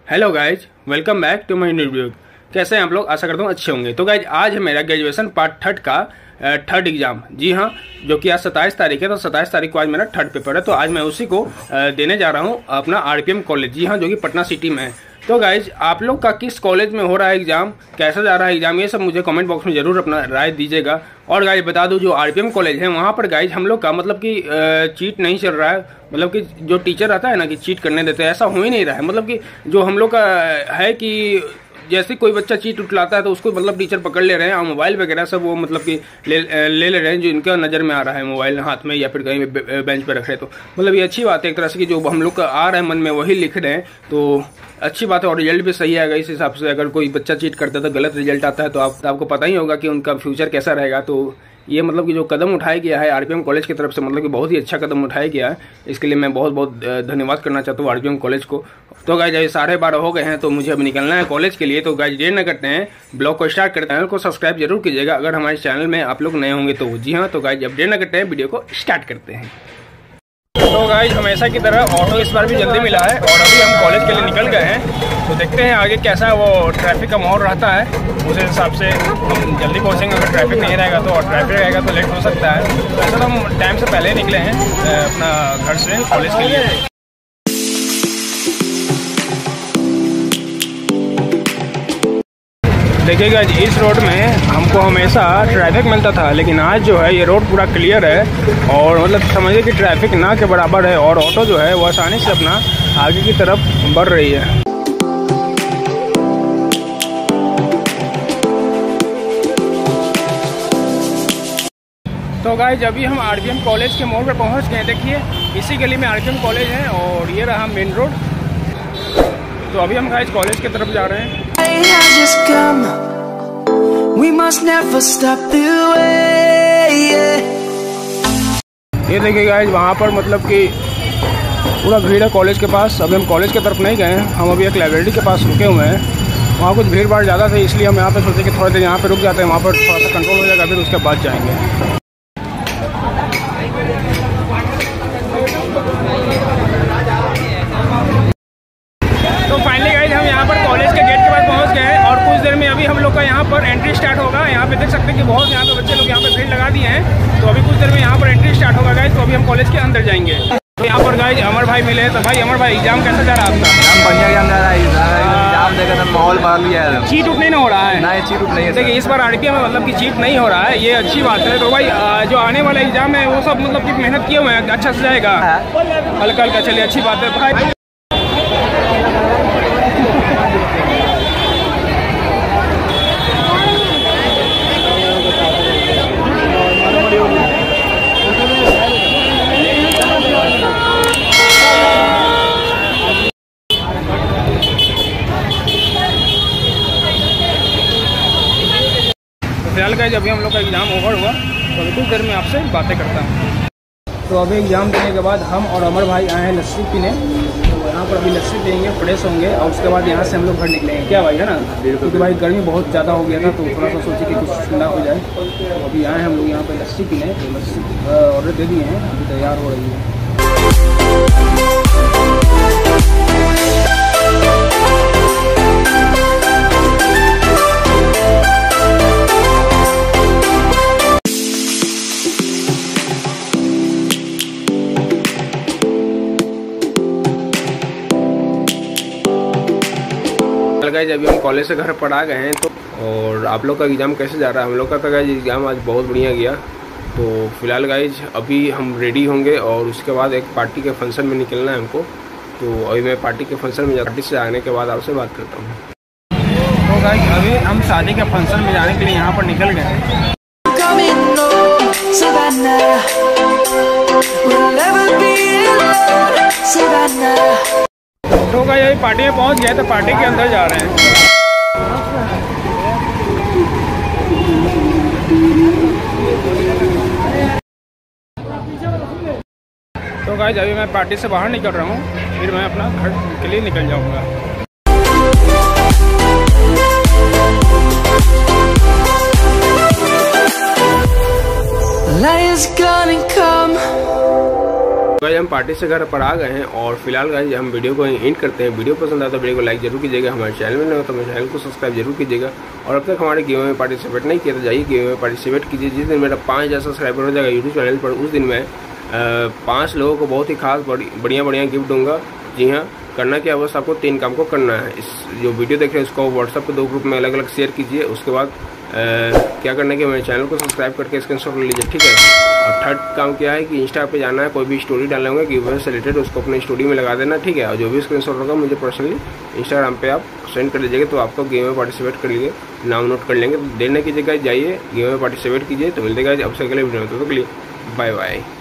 Hello guys, welcome back to my new video. कैसे हैं आप लोग? आशा करता हूँ अच्छे होंगे। तो गाइज आज है मेरा ग्रेजुएशन पार्ट थर्ड का थर्ड एग्जाम। जी हाँ, जो कि आज 27 तारीख है। तो 27 तारीख को आज मेरा थर्ड पेपर है। तो आज मैं उसी को देने जा रहा हूँ अपना आरपीएम कॉलेज। जी हाँ, जो कि पटना सिटी में है। तो गाइज आप लोग का किस कॉलेज में हो रहा है एग्जाम, कैसा जा रहा है एग्जाम, ये सब मुझे कमेंट बॉक्स में जरूर अपना राय दीजिएगा। और गाइज बता दूं, जो आरपीएम कॉलेज है वहाँ पर गाइज हम लोग का मतलब कि चीट नहीं चल रहा है। मतलब कि जो टीचर रहता है ना कि चीट करने देते हैं, ऐसा हो ही नहीं रहा है। मतलब कि जो हम लोग का है कि जैसे कोई बच्चा चीट उठलाता है तो उसको मतलब टीचर पकड़ ले रहे हैं और मोबाइल वगैरह सब वो मतलब कि ले रहे हैं, जो इनका नज़र में आ रहा है मोबाइल हाथ में या फिर कहीं बेंच पर रख रहे। तो मतलब ये अच्छी बात है एक तरह से कि जो हम लोग का आ रहा है मन में वही लिख रहे हैं, तो अच्छी बात है। और रिजल्ट भी सही आएगा इस हिसाब से। अगर कोई बच्चा चीट करता है तो गलत रिजल्ट आता है तो आपको पता ही होगा कि उनका फ्यूचर कैसा रहेगा। तो ये मतलब कि जो कदम उठाया गया है आरपीएम कॉलेज की तरफ से, मतलब कि बहुत ही अच्छा कदम उठाया गया है। इसके लिए मैं बहुत बहुत धन्यवाद करना चाहता हूँ आरपीएम कॉलेज को। तो गाइज अभी 12:30 हो गए हैं, तो मुझे अब निकलना है कॉलेज के लिए। तो गाइज देर न करते हैं, ब्लॉग को स्टार्ट करते हैं। चैनल को सब्सक्राइब जरूर कीजिएगा अगर हमारे चैनल में आप लोग नए होंगे तो। जी हाँ, तो गाइज अब देर न करते हैं, वीडियो को स्टार्ट करते हैं। तो गाइज हमेशा की तरह ऑटो इस बार भी जल्दी मिला है और अभी हम कॉलेज के लिए निकल गए हैं। तो देखते हैं आगे कैसा वो ट्रैफिक का माहौल रहता है, उस हिसाब से हम जल्दी पहुंचेंगे। अगर ट्रैफिक नहीं रहेगा तो, और ट्रैफिक रहेगा तो लेट हो सकता है। वैसे तो हम टाइम से पहले निकले हैं अपना घर से कॉलेज के लिए। देखिएगा इस रोड में हमको हमेशा ट्रैफिक मिलता था, लेकिन आज जो है ये रोड पूरा क्लियर है और मतलब समझिए कि ट्रैफिक ना के बराबर है। और ऑटो जो है वो आसानी से अपना आगे की तरफ बढ़ रही है। तो गाइज अभी हम आरपीएम कॉलेज के मोड़ पर पहुंच गए। देखिए इसी गली में आरपीएम कॉलेज है और ये रहा मेन रोड। तो अभी हम गाइज कॉलेज की तरफ जा रहे हैं। ये देखिए गाइज वहाँ पर मतलब कि पूरा भीड़ है कॉलेज के पास। अभी हम कॉलेज की तरफ नहीं गए हैं, हम अभी एक लाइब्रेरी के पास रुके हुए हैं। वहाँ कुछ भीड़ भाड़ ज़्यादा थी, इसलिए हम यहाँ पे सोचे कि थोड़ी देर यहाँ पे रुक जाते हैं, वहाँ पर थोड़ा सा कंट्रोल हो जाएगा, फिर उसके बाद जाएंगे। तो फाइनली गाइज हम यहाँ पर कॉलेज के गेट के पास पहुँच गए हैं और कुछ देर में अभी हम लोग का यहाँ पर एंट्री स्टार्ट होगा। यहाँ पे देख सकते हैं कि बहुत यहाँ पे बच्चे लोग यहाँ पे भीड़ लगा दिए हैं। तो अभी कुछ देर में यहाँ पर एंट्री स्टार्ट होगा गाइज। तो अभी हम कॉलेज के अंदर जाएंगे। तो यहाँ पर गाइज अमर भाई मिले। तो भाई अमर भाई एग्जाम कैसा जा रहा है आपका? एग्जाम बढ़िया एग्जाम जा रहा है। एग्जाम देकर तो माहौल बदल गया है। चीट उठ नहीं हो रहा है? नहीं, चीट उठ नहीं है। देखिए इस बार आरपीएम में मतलब कि चीट नहीं हो रहा है, ये अच्छी बात है। तो भाई जो आने वाला एग्जाम है वो सब मतलब कि मेहनत किए हुए हैं, अच्छा से जाएगा हल्का हल्का। चलिए अच्छी बात है भाई। फिलहाल गाइज अभी हम लोग का एग्ज़ाम ओवर हुआ, तो अभी कुछ देर में आपसे बातें करता हूँ। तो अभी एग्ज़ाम देने के बाद हम और अमर भाई आए हैं लस्सी पीने। तो यहाँ पर अभी लस्सी पियेंगे, फ्रेश होंगे और उसके बाद यहाँ से हम लोग घर निकलेंगे। क्या भाई, है ना? क्योंकि भाई गर्मी बहुत ज़्यादा हो गया था, तो थोड़ा सा सोचे कि कुछ ठंडा हो जाए। तो अभी आए हम लोग यहाँ पर लस्सी पीने। तो लस्सी ऑर्डर दे दिए हैं, अभी तैयार हो रही है। गाइज अभी हम कॉलेज से घर पर आ गए हैं। तो और आप लोग का एग्ज़ाम कैसे जा रहा है? हम लोग का तो गाइज एग्ज़ाम आज बहुत बढ़िया गया। तो फिलहाल गाइज अभी हम रेडी होंगे और उसके बाद एक पार्टी के फंक्शन में निकलना है हमको। तो अभी मैं पार्टी के फंक्शन में पार्टी से आने के बाद आपसे बात करता हूँ। तो गाइज अभी हम शादी के फंक्शन में जाने के लिए यहाँ पर निकल गए हैं। तो गाइस अभी पार्टी में पहुंच गए, तो पार्टी के अंदर जा रहे हैं। तो गाइस अभी मैं पार्टी से बाहर निकल रहा हूँ, फिर मैं अपना घर के लिए निकल जाऊंगा। गाइस हम पार्टी से घर पर आ गए हैं और फिलहाल गाइस हम वीडियो को एंड करते हैं। वीडियो पसंद आता तो वीडियो को लाइक जरूर कीजिएगा, हमारे चैनल में नहीं हो तो हमारे चैनल को सब्सक्राइब जरूर कीजिएगा और अब तक हमारे गिव में पार्टिसिपेट नहीं किया तो जाइए गिव में पार्टिसिपेट कीजिए। जिस दिन मेरा 5000 सब्सक्राइबर हो जाएगा यूट्यूब चैनल पर, उस दिन मैं 5 लोगों को बहुत ही खास बढ़िया गिफ्ट दूंगा। जी हाँ, करना क्या, बस आपको 3 काम को करना है। इस जो वीडियो देख रहे हैं उसको व्हाट्सएप पे 2 ग्रुप में अलग अलग शेयर कीजिए। उसके बाद क्या करना है कि मेरे चैनल को सब्सक्राइब करके स्क्रीनशॉट ले लीजिए, ठीक है। और थर्ड काम क्या है कि इंस्टा पे जाना है, कोई भी स्टोरी डालना होगा गिव से रिलेटेड उसको अपनी स्टोरी में लगा देना, ठीक है। और जो भी स्क्रीनशॉट होगा मुझे पर्सनली इंस्टाग्राम पे आप सेंड कर दीजिएगा तो आपको गेम में पार्टिसिपेट कर लीजिए, नाम नोट कर लेंगे। देर न कीजिएगा, जाइए गेम में पार्टिसिपेट कीजिए। तो मिलते गाइस अब से अगले वीडियो में, तो बाय बाय।